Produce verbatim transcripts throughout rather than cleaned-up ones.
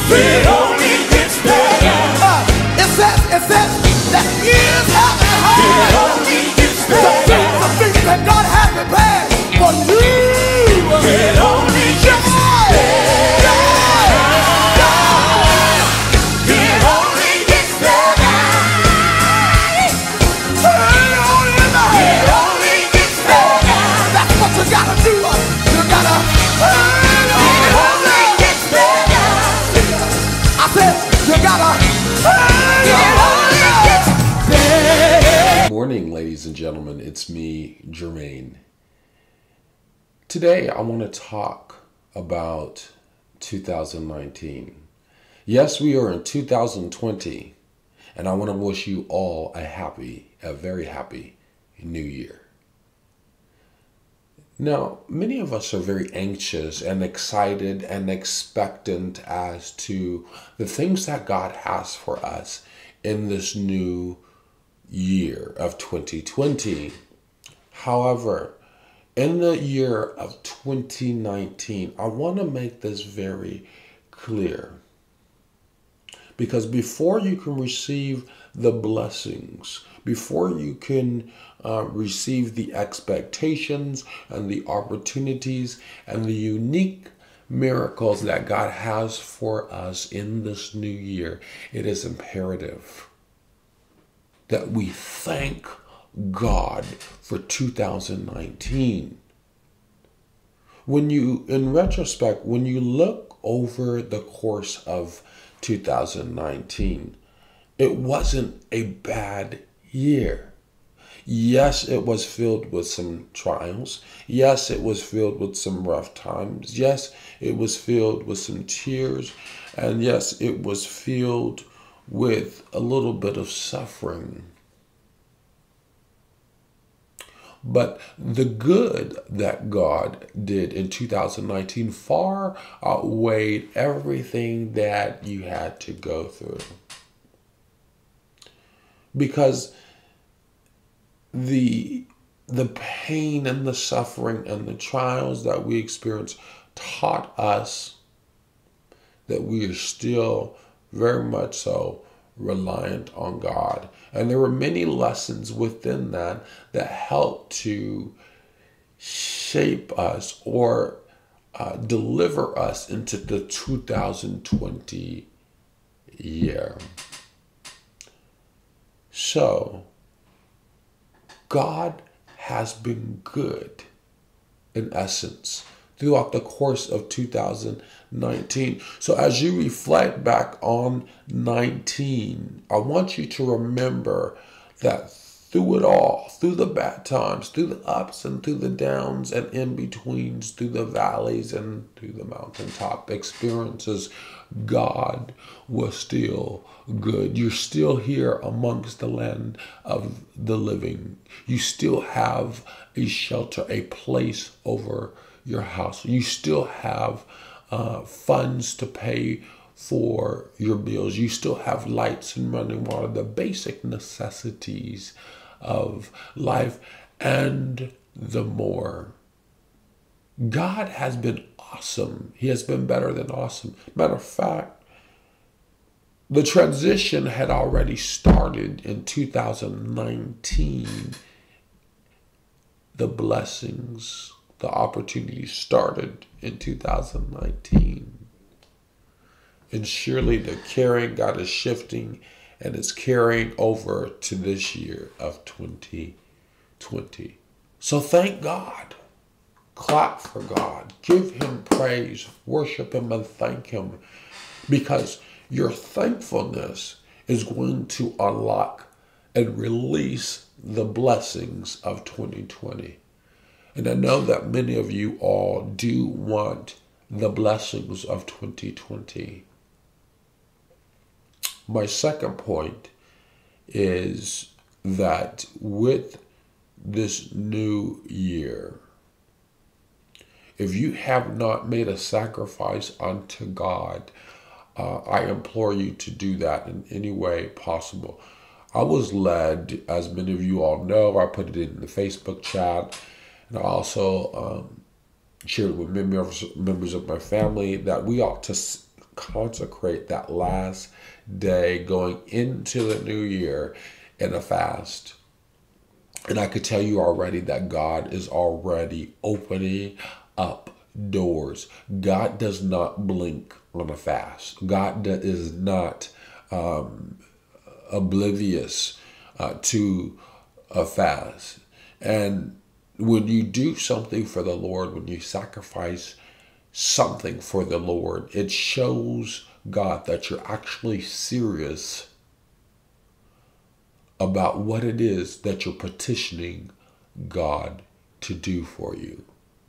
It only gets better. Uh, it says, it says that years have been hard. It only gets better. The things that God has prepared for you. It only gets better. It only gets better. It only gets better. That's what you gotta do. You gotta. It only gets better. I said you gotta. It only gets better. Good morning, ladies and gentlemen. It's me, Jermaine. Today, I want to talk about two thousand nineteen. Yes, we are in two thousand twenty, and I want to wish you all a happy, a very happy new year. Now, many of us are very anxious and excited and expectant as to the things that God has for us in this new year of twenty twenty. However, in the year of twenty nineteen, I want to make this very clear. Because before you can receive the blessings, before you can uh, receive the expectations and the opportunities and the unique miracles that God has for us in this new year, it is imperative that we thank God for two thousand nineteen. When you, in retrospect, when you look over the course of two thousand nineteen, it wasn't a bad year. Yes, it was filled with some trials. Yes, it was filled with some rough times. Yes, it was filled with some tears. And yes, it was filled with a little bit of suffering. But the good that God did in two thousand nineteen far outweighed everything that you had to go through. Because the, the pain and the suffering and the trials that we experienced taught us that we are still very much so reliant on God. And there were many lessons within that that helped to shape us or uh, deliver us into the two thousand twenty year. So, God has been good, in essence, throughout the course of two thousand nineteen. So as you reflect back on nineteen, I want you to remember that through it all, through the bad times, through the ups and through the downs and in-betweens, through the valleys and through the mountaintop experiences, God was still good. You're still here amongst the land of the living. You still have a shelter, a place over your house. You still have uh, funds to pay for your bills. You still have lights and running water, the basic necessities of life and the more. God has been awesome. He has been better than awesome. Matter of fact, the transition had already started in two thousand nineteen. The blessings, the opportunities started in two thousand nineteen. And surely the carrying God is shifting and it's carrying over to this year of twenty twenty. So thank God. Clap for God. Give him praise. Worship him and thank him. Because your thankfulness is going to unlock and release the blessings of twenty twenty. And I know that many of you all do want the blessings of twenty twenty. My second point is that with this new year, if you have not made a sacrifice unto God, uh, I implore you to do that in any way possible. I was led, as many of you all know, I put it in the Facebook chat, and I also um, shared it with members, members of my family, that we ought to consecrate that last day going into the new year in a fast. And I could tell you already that God is already opening up doors. God does not blink on a fast. God is not um, oblivious uh, to a fast. And when you do something for the Lord, when you sacrifice something for the Lord, it shows God that you're actually serious about what it is that you're petitioning God to do for you.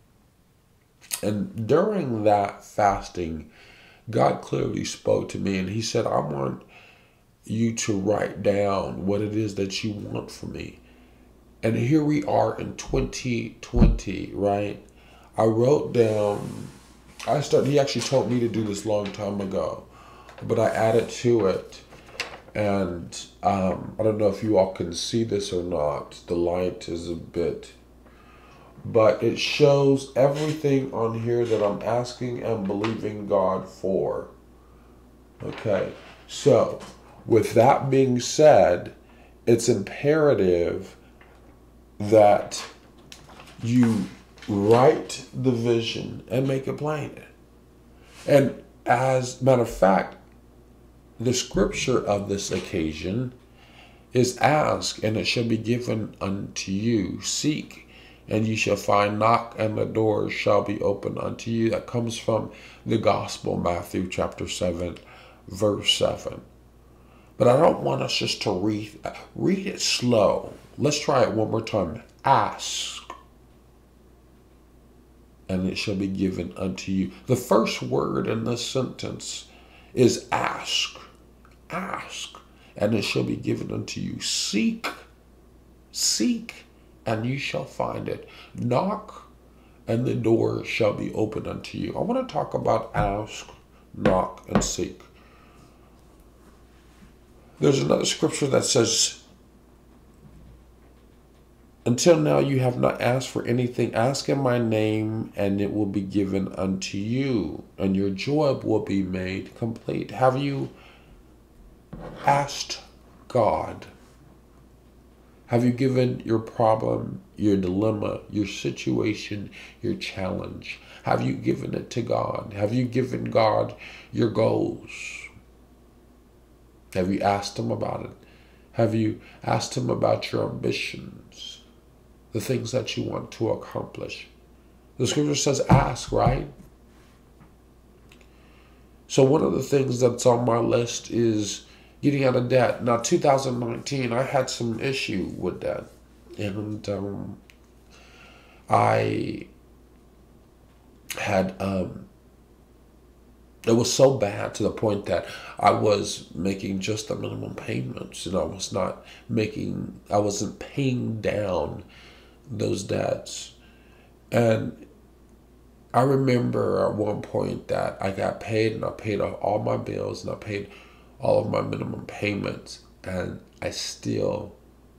And during that fasting, God clearly spoke to me and he said, I want you to write down what it is that you want from me. And here we are in twenty twenty, right? I wrote down, I started, he actually told me to do this long time ago, but I added to it. And um, I don't know if you all can see this or not. The light is a bit, but it shows everything on here that I'm asking and believing God for. Okay, so with that being said, it's imperative that you write the vision and make it plain. And as a matter of fact, the scripture of this occasion is ask, and it shall be given unto you. Seek, and ye shall find. Knock, and the door shall be opened unto you. That comes from the Gospel, Matthew chapter seven, verse seven. But I don't want us just to read, read it slow. Let's try it one more time. Ask, and it shall be given unto you. The first word in this sentence is ask. Ask, and it shall be given unto you. Seek, seek, and you shall find it. Knock, and the door shall be opened unto you. I want to talk about ask, knock, and seek. There's another scripture that says, until now you have not asked for anything. Ask in my name, and it will be given unto you, and your joy will be made complete. Have you asked God? Have you given your problem, your dilemma, your situation, your challenge? Have you given it to God? Have you given God your goals? Have you asked him about it? Have you asked him about your ambitions, the things that you want to accomplish? The scripture says ask, right? So one of the things that's on my list is getting out of debt. Now, two thousand nineteen, I had some issue with that. And um, I had, um, it was so bad to the point that I was making just the minimum payments. And I was not making, I wasn't paying down those debts. And I remember at one point that I got paid and I paid off all my bills and I paid all of my minimum payments, and I still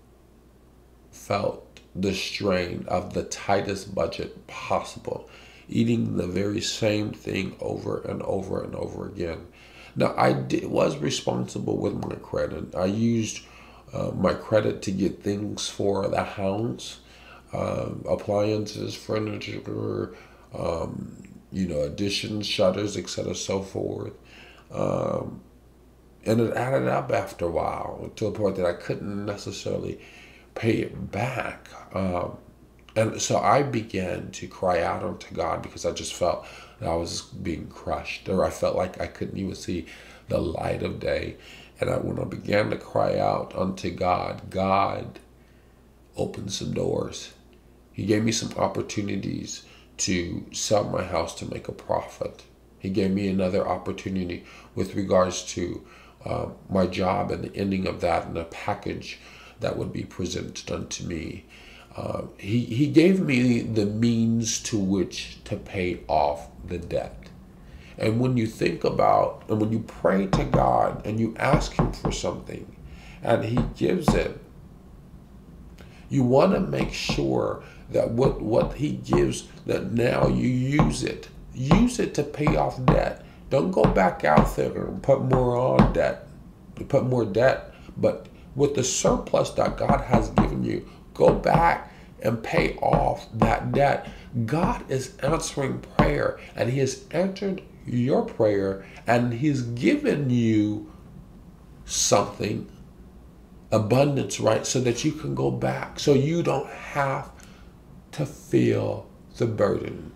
felt the strain of the tightest budget possible, eating the very same thing over and over and over again. Now, I did, was responsible with my credit. I used uh, my credit to get things for the house, uh, appliances, furniture, um, you know, additions, shutters, et cetera, so forth. Um, And it added up after a while to a point that I couldn't necessarily pay it back. Um, and so I began to cry out unto God because I just felt that I was being crushed, or I felt like I couldn't even see the light of day. And I, when I began to cry out unto God, God opened some doors. He gave me some opportunities to sell my house to make a profit. He gave me another opportunity with regards to Uh, my job and the ending of that and a package that would be presented unto me. Uh, he, he gave me the means to which to pay off the debt. And when you think about, and when you pray to God and you ask him for something and he gives it, you want to make sure that what, what he gives, that now you use it. Use it to pay off debt. Don't go back out there and put more on debt. Put more debt. But with the surplus that God has given you, go back and pay off that debt. God is answering prayer, and he has answered your prayer, and he's given you something, abundance, right? So that you can go back, so you don't have to feel the burden.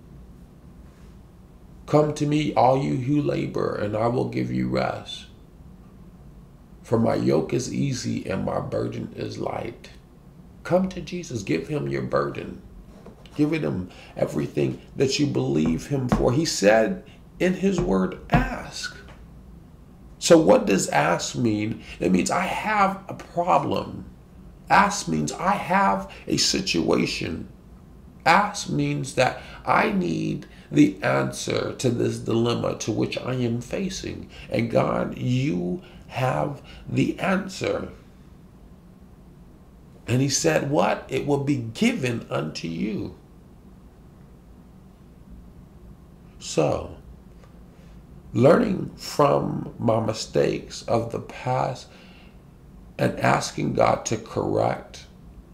Come to me, all you who labor, and I will give you rest. For my yoke is easy and my burden is light. Come to Jesus. Give him your burden. Give him everything that you believe him for. He said in his word, ask. So what does ask mean? It means I have a problem. Ask means I have a situation. Ask means that I need the answer to this dilemma to which I am facing. And God, you have the answer. And he said, what? It will be given unto you. So, learning from my mistakes of the past and asking God to correct.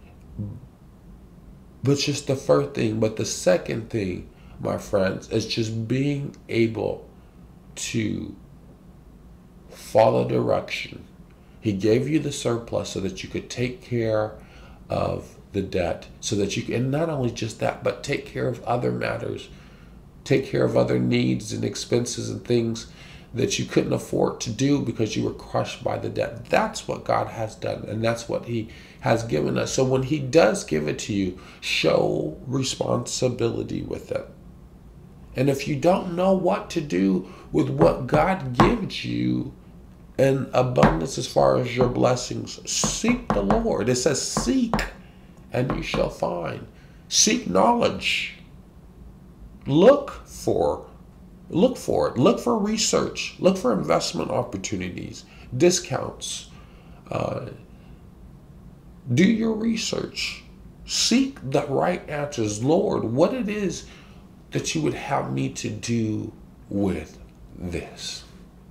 But just the first thing, but the second thing, my friends, is just being able to follow direction. He gave you the surplus so that you could take care of the debt, so that you can, and not only just that, but take care of other matters, take care of other needs and expenses and things that you couldn't afford to do because you were crushed by the debt. That's what God has done, and that's what he has given us. So when he does give it to you, show responsibility with it. And if you don't know what to do with what God gives you in abundance as far as your blessings, seek the Lord. It says seek and you shall find. Seek knowledge. Look for Look for it. Look for research. Look for investment opportunities, discounts. Uh, do your research. Seek the right answers. Lord, what it is that you would have me to do with this.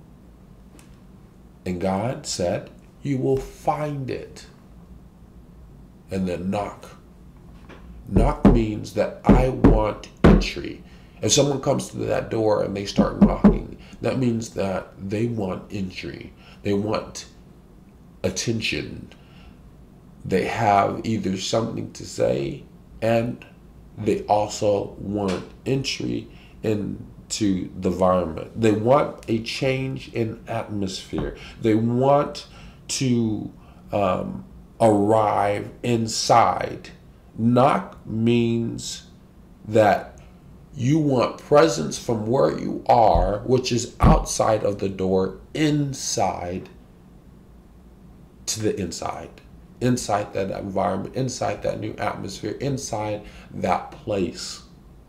And God said, you will find it. And then knock. Knock means that I want entry. If someone comes to that door and they start knocking, that means that they want entry. They want attention. They have either something to say, and they also want entry into the environment. They want a change in atmosphere. They want to um, arrive inside. Knock means that you want presence from where you are, which is outside of the door, inside to the inside. Inside that environment, inside that new atmosphere, inside that place.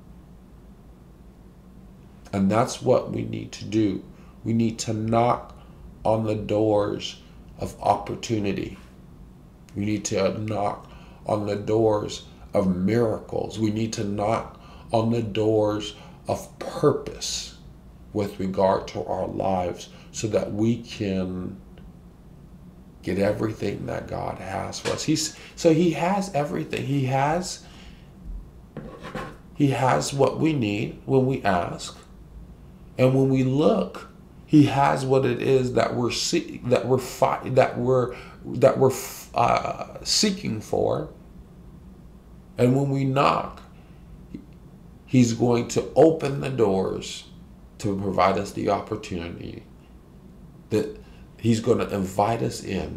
And that's what we need to do. We need to knock on the doors of opportunity. We need to knock on the doors of miracles. We need to knock on the doors of purpose with regard to our lives so that we can get everything that God has for us. He's, so he has everything. He has, he has what we need when we ask. And when we look, he has what it is that we're see, that we're fi- that we're that we're uh, seeking for. And when we knock, he's going to open the doors to provide us the opportunity. That he's going to invite us in.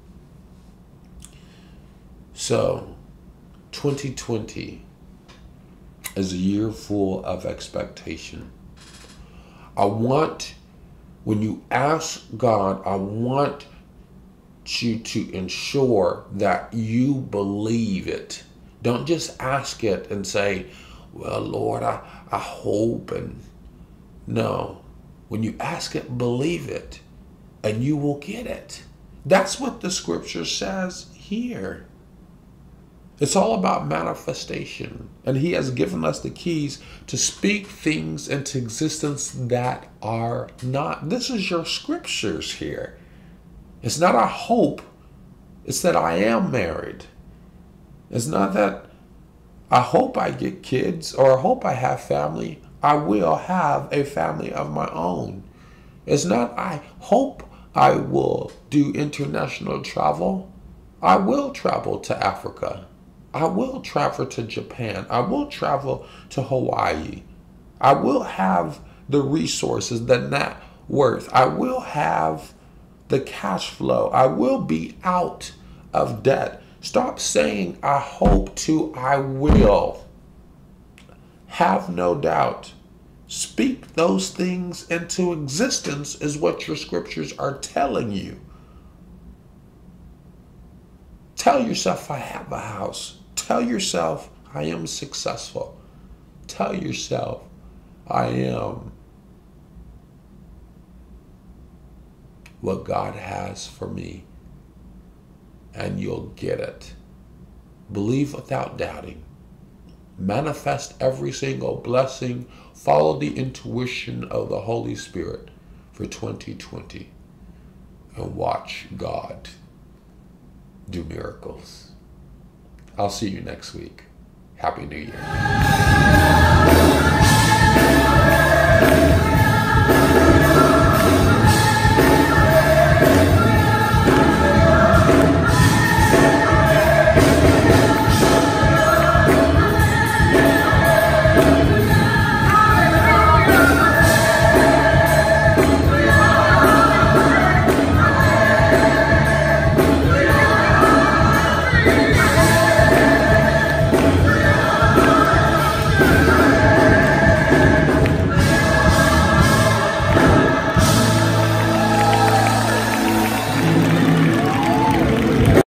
So, twenty twenty is a year full of expectation. I want, when you ask God, I want you to ensure that you believe it. Don't just ask it and say, well, Lord, I, I hope. And no, when you ask it, believe it, and you will get it. That's what the scripture says here. It's all about manifestation. And he has given us the keys to speak things into existence that are not. This is your scriptures here. It's not I hope. It's that I am married. It's not that I hope I get kids or I hope I have family. I will have a family of my own. It's not I hope I will do international travel. I will travel to Africa. I will travel to Japan. I will travel to Hawaii. I will have the resources, the net worth. I will have the cash flow. I will be out of debt. Stop saying I hope to I will. Have no doubt. Speak those things into existence is what your scriptures are telling you. Tell yourself I have a house. Tell yourself I am successful. Tell yourself I am what God has for me. And you'll get it. Believe without doubting. Manifest every single blessing. Follow the intuition of the Holy Spirit for twenty twenty. And watch God do miracles. I'll see you next week. Happy New Year.